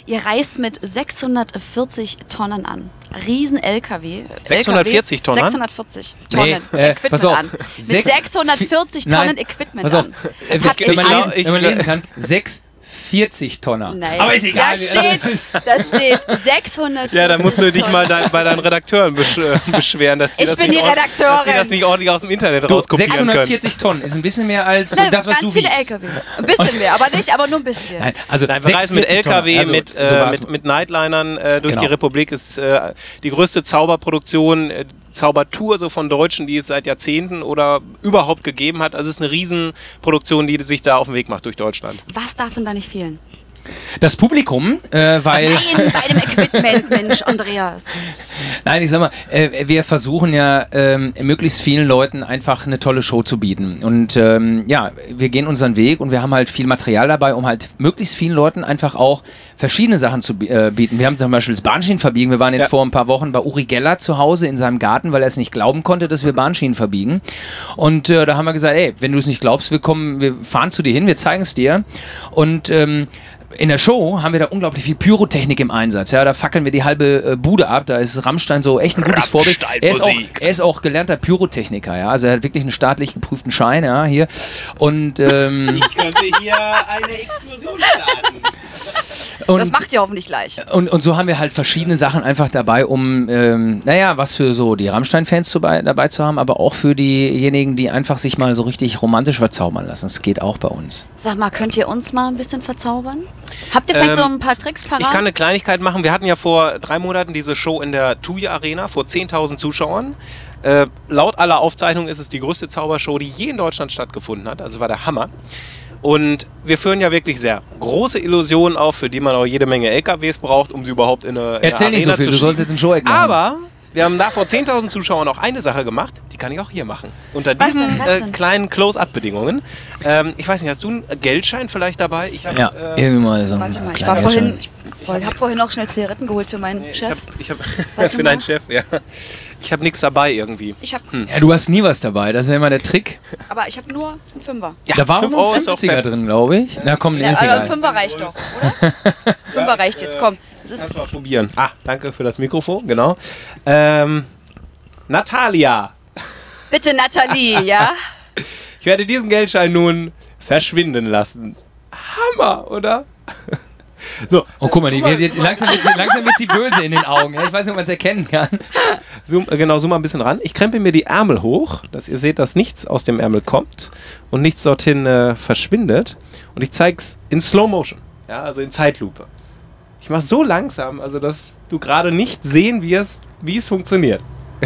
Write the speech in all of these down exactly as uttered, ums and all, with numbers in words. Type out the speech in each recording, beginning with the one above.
Ihr reist mit sechshundertvierzig Tonnen an. Riesen L K W. sechshundertvierzig Tonnen? sechshundertvierzig Tonnen nee, äh, Equipment pass auf. an. Mit Sechs, sechshundertvierzig Tonnen nein, Equipment pass auf. an. Äh, Das hat wenn, man echt lesen, wenn man lesen kann, sechs vierzig Tonner. Nein. Aber ist egal. Da steht, da steht sechshundertvierzig. Ja, da musst du dich Tonnen. mal dein, bei deinen Redakteuren besch äh, beschweren, dass die, Ich das bin nicht die ord- Redakteurin. dass die das nicht ordentlich aus dem Internet Du, rauskopieren können. sechshundertvierzig Tonnen ist ein bisschen mehr als Nein, das, was ganz du viele wiegst. L K Ws. Ein bisschen mehr, aber nicht, aber nur ein bisschen. Nein, also Nein, wir reisen mit L K W, Tonnen. Also, mit, so äh, war's. mit, mit Nightlinern äh, durch Genau. die Republik. Ist äh, die größte Zauberproduktion, äh, Zaubertour so von Deutschen, die es seit Jahrzehnten oder überhaupt gegeben hat. Also es ist eine Riesenproduktion, die sich da auf den Weg macht durch Deutschland. Was darf denn da nicht fehlen? Das Publikum, äh, weil... Nein, bei dem Equipment, Mensch, Andreas. Nein, ich sag mal, äh, wir versuchen ja ähm, möglichst vielen Leuten einfach eine tolle Show zu bieten. Und ähm, ja, wir gehen unseren Weg und wir haben halt viel Material dabei, um halt möglichst vielen Leuten einfach auch verschiedene Sachen zu äh, bieten. Wir haben zum Beispiel das Bahnschienenverbiegen. Wir waren jetzt Ja. vor ein paar Wochen bei Uri Geller zu Hause in seinem Garten, weil er es nicht glauben konnte, dass wir Bahnschienen verbiegen. Und äh, da haben wir gesagt, ey, wenn du es nicht glaubst, wir kommen, wir fahren zu dir hin, wir zeigen es dir. Und ähm, in der Show haben wir da unglaublich viel Pyrotechnik im Einsatz. Ja, da fackeln wir die halbe äh, Bude ab. Da ist Rammstein so echt ein gutes Vorbild. Er ist, auch, er ist auch gelernter Pyrotechniker. Ja, also er hat wirklich einen staatlich geprüften Schein. Ja, hier. Und, ähm, Ich könnte hier eine Explosion starten. und Das macht ihr hoffentlich gleich. Und, und so haben wir halt verschiedene Sachen einfach dabei, um, ähm, naja, was für so die Rammstein-Fans zu bei, dabei zu haben, aber auch für diejenigen, die einfach sich mal so richtig romantisch verzaubern lassen. Das geht auch bei uns. Sag mal, könnt ihr uns mal ein bisschen verzaubern? Habt ihr vielleicht Ähm, so ein paar Tricks parat? Ich kann eine Kleinigkeit machen. Wir hatten ja vor drei Monaten diese Show in der Tuya Arena vor zehntausend Zuschauern. Äh, laut aller Aufzeichnungen ist es die größte Zaubershow, die je in Deutschland stattgefunden hat. Also war der Hammer. Und wir führen ja wirklich sehr große Illusionen auf, für die man auch jede Menge L K Ws braucht, um sie überhaupt in eine, in Erzähl eine nicht Arena so viel, zu du sollst schieben. jetzt ein Show-Eck machen. Aber wir haben da vor zehntausend Zuschauern auch eine Sache gemacht, die kann ich auch hier machen. Unter Was diesen denn? Was äh, denn? kleinen Close-Up-Bedingungen. Ähm, ich weiß nicht, hast du einen Geldschein vielleicht dabei? Ich hab, Ja, äh, irgendwie mal so ein Warte mal, ich kleiner war vorhin, Schein. ich voll- hab vorhin noch schnell Zigaretten geholt für meinen ich Chef. hab, ich hab, Warte ich bin mal. ein Chef, ja. Ich habe nichts dabei irgendwie. Ich hab, Ja, du hast nie was dabei, das ist ja immer der Trick. aber ich habe nur einen Fünfer. Ja, Da war fünf auch Euro ein ist auch fünfziger fair. drin, glaube ich. Na komm, Ja, ist aber ein egal. Fünfer reicht doch, oder? Fünfer reicht jetzt, komm. Das Kannst ist, du mal probieren. Ah, danke für das Mikrofon, genau. Ähm, Natalia, bitte Nathalie, ja? ich werde diesen Geldschein nun verschwinden lassen. Hammer, oder? So, Oh, guck mal, die zoom wird jetzt, langsam, wird sie, langsam wird sie böse in den Augen. Ja, ich weiß nicht, ob man es erkennen kann. Zoom, äh, genau, zoom mal ein bisschen ran. Ich krempel mir die Ärmel hoch, dass ihr seht, dass nichts aus dem Ärmel kommt und nichts dorthin äh, verschwindet. Und ich zeige es in Slow Motion, ja, also in Zeitlupe. Ich mache so langsam, also dass du gerade nicht sehen wirst, wie es funktioniert.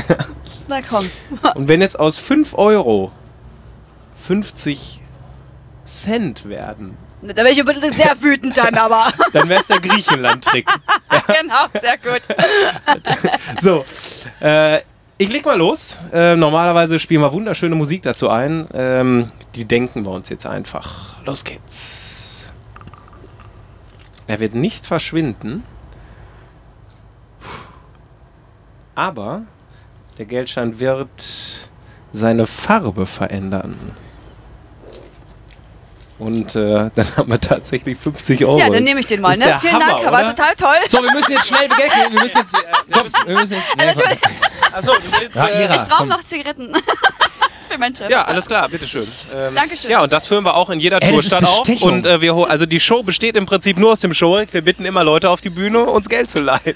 Na komm. Und wenn jetzt aus fünf Euro fünfzig Cent werden, Da wäre ich wirklich sehr wütend dann, aber. dann wäre es der Griechenland-Trick. Genau, sehr gut. So, äh, ich leg mal los. Äh, normalerweise spielen wir wunderschöne Musik dazu ein. Ähm, die denken wir uns jetzt einfach. Los geht's. Er wird nicht verschwinden. Aber der Geldschein wird seine Farbe verändern. Und äh, dann haben wir tatsächlich fünfzig Euro. Ja, dann nehme ich den mal, Ist ne? der Vielen Hammer, Dank, aber oder? total toll. So, wir müssen jetzt schnell weg. Wir müssen jetzt. Äh, komm, wir müssen jetzt Natürlich. Achso, du willst, Ja, äh, Ira. Ich brauche komm. noch Zigaretten. Für meinen Chef. Ja, alles klar, bitteschön. Ähm, Dankeschön. Ja, und das führen wir auch in jeder Ey, Tour das ist statt auf. Bestechung. Und äh, wir ho- also die Show besteht im Prinzip nur aus dem Showreel. Wir bitten immer Leute auf die Bühne, uns Geld zu leihen.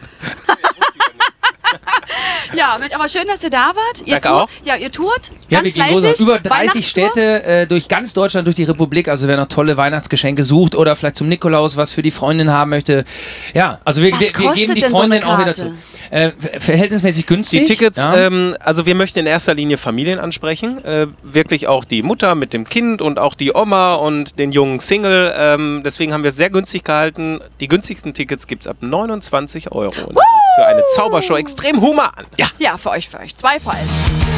Ja, Mensch, aber schön, dass ihr da wart. Ihr Danke tourt, auch. Ja, ihr tourt. Ja, ganz wir gehen los. fleißig. Über dreißig Weihnachtstour. Städte äh, durch ganz Deutschland, durch die Republik. Also wer noch tolle Weihnachtsgeschenke sucht oder vielleicht zum Nikolaus was für die Freundin haben möchte. Ja, also wir, Was wir, wir kostet geben die denn so eine Freundin auch wieder Karte? zu. Äh, verhältnismäßig günstig. Die Tickets, ja. ähm, also wir möchten in erster Linie Familien ansprechen. Äh, wirklich auch die Mutter mit dem Kind und auch die Oma und den jungen Single. Ähm, deswegen haben wir es sehr günstig gehalten. Die günstigsten Tickets gibt es ab neunundzwanzig Euro. Und das ist für eine Zaubershow extrem human. Ja. Ja, für euch, für euch. Zwei vor allem.